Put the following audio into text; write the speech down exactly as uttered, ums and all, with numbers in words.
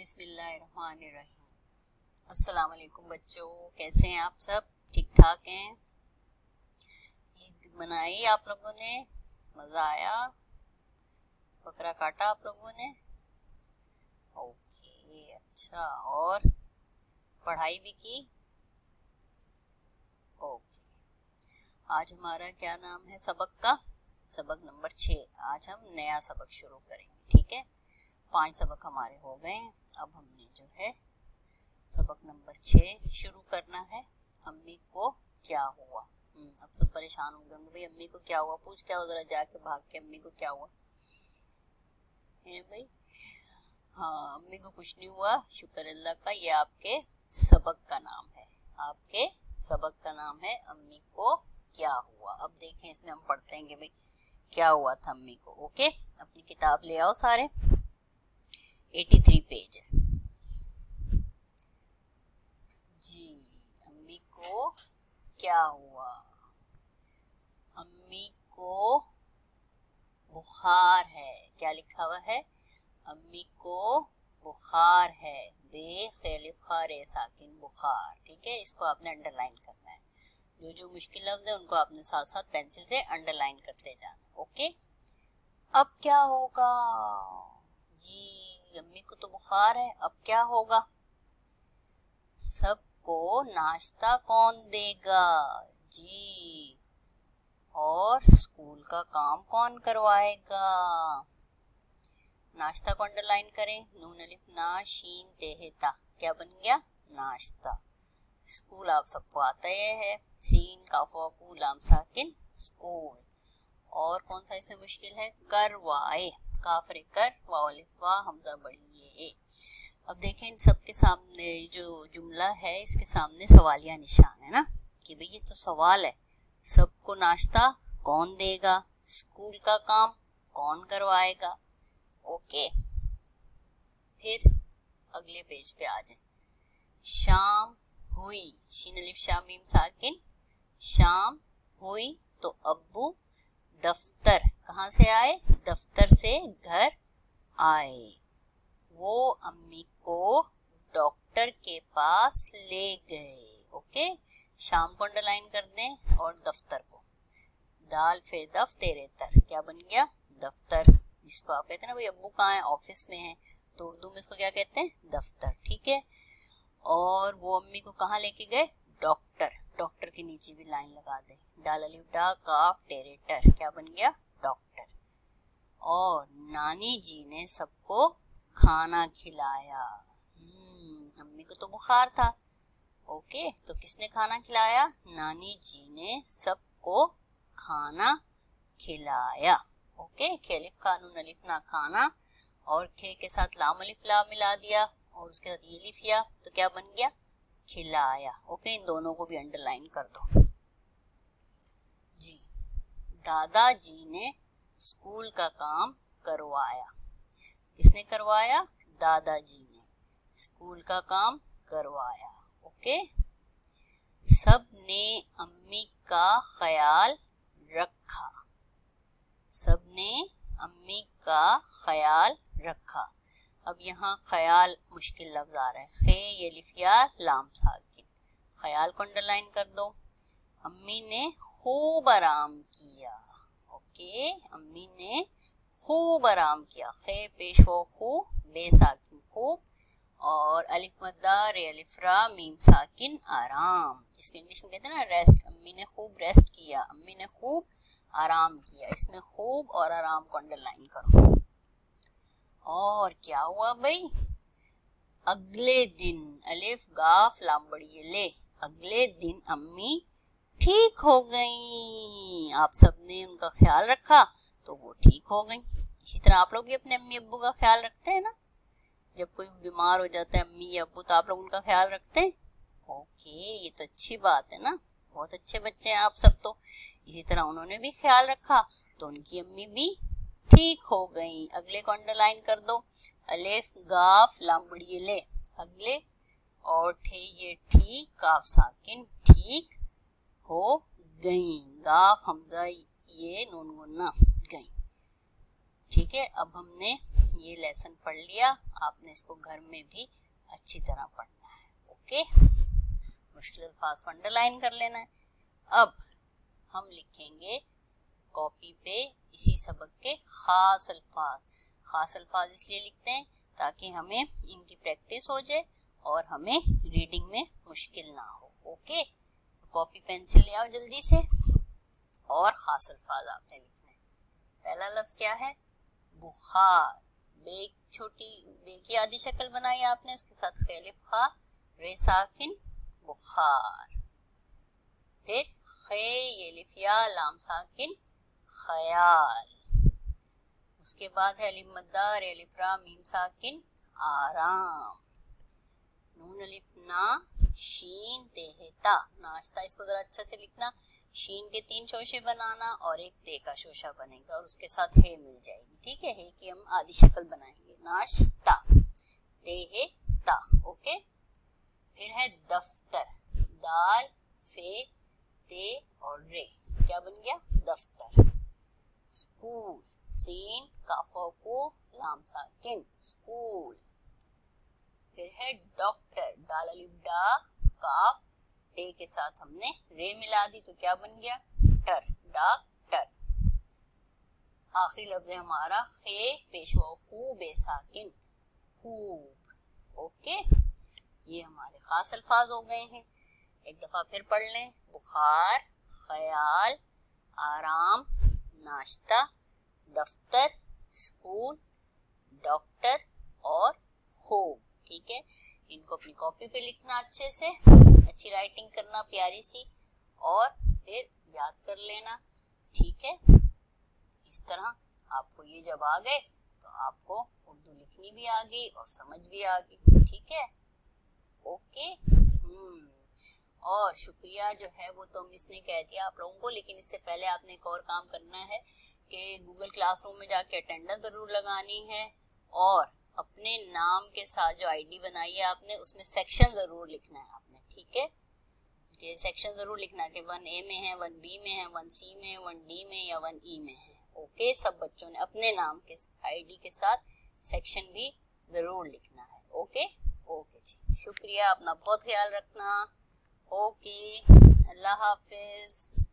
बिस्मिल्लाहिर्रहमानिर्रहीम। अस्सलाम वालेकुम बच्चों, कैसे हैं आप सब? ठीक ठाक हैं? ईद मनाई आप लोगों ने? मजा आया? बकरा काटा आप लोगों ने? ओके, अच्छा। और पढ़ाई भी की? ओके। आज हमारा क्या नाम है सबक का? सबक नंबर छः। आज हम नया सबक शुरू करेंगे, ठीक है? पांच सबक हमारे हो गए हैं। अब हमने जो है सबक नंबर छः शुरू करना है। अम्मी को क्या हुआ? अब सब परेशान हो गए भाई, अम्मी को क्या हुआ? पूछ क्या उधर जाके भाग के अम्मी को क्या हुआ है भाई? हाँ, अम्मी को कुछ नहीं हुआ, शुक्र अल्लाह का। ये आपके सबक का नाम है, आपके सबक का नाम है अम्मी को क्या हुआ। अब देखें, इसमें हम पढ़ते हैं कि भाई क्या हुआ था अम्मी को। ओके, अपनी किताब ले आओ सारे। तिरासी पेज है जी। अम्मी को क्या हुआ? अम्मी को बुखार है। क्या लिखा हुआ है? अम्मी को बुखार है। बे खैलिफ खारे साकिन बुखार। ठीक है, इसको आपने अंडरलाइन करना है। जो जो मुश्किल लफ्ज है उनको आपने साथ साथ पेंसिल से अंडरलाइन करते जाना। ओके, अब क्या होगा जी? अम्मी को तो बुखार है, अब क्या होगा? सबको नाश्ता कौन देगा जी? और स्कूल का काम कौन करवाएगा? नाश्ता को अंडरलाइन करें। नून अलिफ ना शीन तेहता, क्या बन गया? नाश्ता। स्कूल आप सबको आता है, सीन काफा कू लाम साकिन स्कूल। और कौन सा इसमें मुश्किल है? करवाए, काफरे कर वालिफा हमजा बड़ी ये। अब देखें, इन सब के सामने जो जुमला है इसके सामने सवालिया निशान है ना, कि भाई ये तो सवाल है। सबको नाश्ता कौन देगा? स्कूल का काम कौन करवाएगा? ओके, फिर अगले पेज पे आ जाए। शाम हुई, शीन अलिफ शाम मीम साकिन। शाम हुई तो अब्बू दफ्तर, कहाँ से आए? दफ्तर से घर आए। वो अम्मी को डॉक्टर के पास ले गए। ओके, शाम को अंडरलाइन कर दें और दफ्तर को। दाल फे दफ तेरे तर, क्या बन गया? दफ्तर। जिसको आप कहते हैं ना भाई अब्बू कहाँ है? ऑफिस में है, तो उर्दू में इसको क्या कहते हैं? दफ्तर। ठीक है, और वो अम्मी को कहाँ लेके गए? डॉक्टर। डॉक्टर के नीचे भी लाइन लगा दे। डाल अलिफ डा काफ टेरेटर, क्या बन गया? डॉक्टर। और नानी जी ने सबको खाना खिलाया। हम्म अम्मी को तो बुखार था। ओके, तो किसने खाना खिलाया? नानी जी ने सबको खाना खिलाया। ओके, खेलिफ कानून अलिफ ना खाना, और खे के साथ लाम अलिफ ला मिला दिया और उसके साथ ये लिख लिया, तो क्या बन गया? खिलाया। ओके, इन दोनों को भी अंडरलाइन कर दो जी। दादाजी ने स्कूल का काम करवाया। किसने करवाया? दादाजी ने स्कूल का काम करवाया। ओके, सब ने अम्मी का ख्याल रखा। सब ने अम्मी का ख्याल रखा। अब यहाँ ख्याल मुश्किल लफ्ज आ रहा है। खे ये लिफिया लाम साकिन। ख्याल को अंडरलाइन कर दो। अम्मी ने खूब आराम किया। ओके, अम्मी ने खूब आराम किया। खे पेश हो खूब, बे साकिन खूब, और अलिफ मद्दा रे अलिफ रा मीम साकिन आराम। इसको इंग्लिश में कहते हैं ना रेस्ट। अम्मी ने खूब रेस्ट किया, अम्मी ने खूब आराम किया। इसमें खूब और आराम को अंडरलाइन करो। और क्या हुआ भाई? अगले दिन, अलिफ गाफ लाम बड़ी ले, अगले दिन अम्मी ठीक हो गई। आप सबने उनका ख्याल रखा तो वो ठीक हो गई। इसी तरह आप लोग भी अपने अम्मी अब्बू का ख्याल रखते हैं ना। जब कोई बीमार हो जाता है अम्मी या अब्बू, तो आप लोग उनका ख्याल रखते हैं। ओके, ये तो अच्छी बात है ना, बहुत अच्छे बच्चे हैं आप सब। तो इसी तरह उन्होंने भी ख्याल रखा तो उनकी अम्मी भी ठीक हो गई। अगले को अंडरलाइन कर दो। अलिफ गाफ लाम बड़ी ले, अगले, और ठे ये ठीक, काफ साकिन ठीक हो गई। गाफ हमजा ये नून गुन्ना गई। ठीक है, अब हमने ये लेसन पढ़ लिया आपने, इसको घर में भी अच्छी तरह पढ़ना है। ओके, मुश्किल अल्फाज को अंडरलाइन कर लेना है। अब हम लिखेंगे कॉपी पे इसी सबक के खास अल्फाज। खास अल्फाज इसलिए लिखते हैं ताकि हमें इनकी प्रैक्टिस हो जाए और हमें रीडिंग में मुश्किल ना हो। ओके, कॉपी पेंसिल ले आओ जल्दी से और खास अल्फाज आपने लिखने। पहला लफ्ज क्या है? बुखार। बे छोटी बे की आधी शक्ल बनाई आपने, उसके साथ खेलिफ खा रे साकिन बुखार। फिर खे ये लिफिया लाम साकिन ख्याल। उसके बाद है अलिफ मद्दा रे अलिफ रा मीम साकिन आराम। नून अलिफ ना शीन तेहता नाश्ता। इसको जरा अच्छा से लिखना। शीन के तीन शोशे बनाना और एक ते का शोशा बनेगा और उसके साथ हे मिल जाएगी। ठीक है, हे की हम आधी शक्ल बनाएंगे। नाश्ता तेहता। ओके, फिर है दफ्तर। दाल फे ते और रे क्या बन गया? दफ्तर। स्कूल सीन काफा को लाम साकिन स्कूल। फिर है डॉक्टर। दाल अलिफ डा काफ टे के साथ हमने रे मिला दी तो क्या बन गया? टर डॉक्टर। आखिरी लफ्ज है हमारा खे पेशवा खू बेसाकिन खूब। ओके, ये हमारे खास अल्फाज हो गए हैं। एक दफा फिर पढ़ लें। बुखार, ख्याल, आराम, नाश्ता, दफ्तर, स्कूल, डॉक्टर और खूब। ठीक है, इनको अपनी कॉपी पे लिखना अच्छे से, अच्छी राइटिंग करना प्यारी सी और फिर याद कर लेना। ठीक है, इस तरह आपको ये जब आ गए तो आपको उर्दू लिखनी भी आ गई और समझ भी आ गई। ठीक है, ओके। हम्म और शुक्रिया जो है वो तो मिस ने कह दिया आप लोगों को, लेकिन इससे पहले आपने एक और काम करना है कि गूगल क्लासरूम में जाके अटेंडेंस जरूर लगानी है और अपने नाम के साथ जो आईडी बनाई है आपने उसमें सेक्शन जरूर लिखना है आपने। ठीक है, ये सेक्शन जरूर लिखना है कि वन ए में है, वन बी में है, वन सी में है, वन डी में या वन ई में है। ओके, सब बच्चों ने अपने नाम के आईडी के साथ सेक्शन भी जरूर लिखना है। ओके ओके जी, शुक्रिया, अपना बहुत ख्याल रखना। ओके, अल्लाह हाफिज।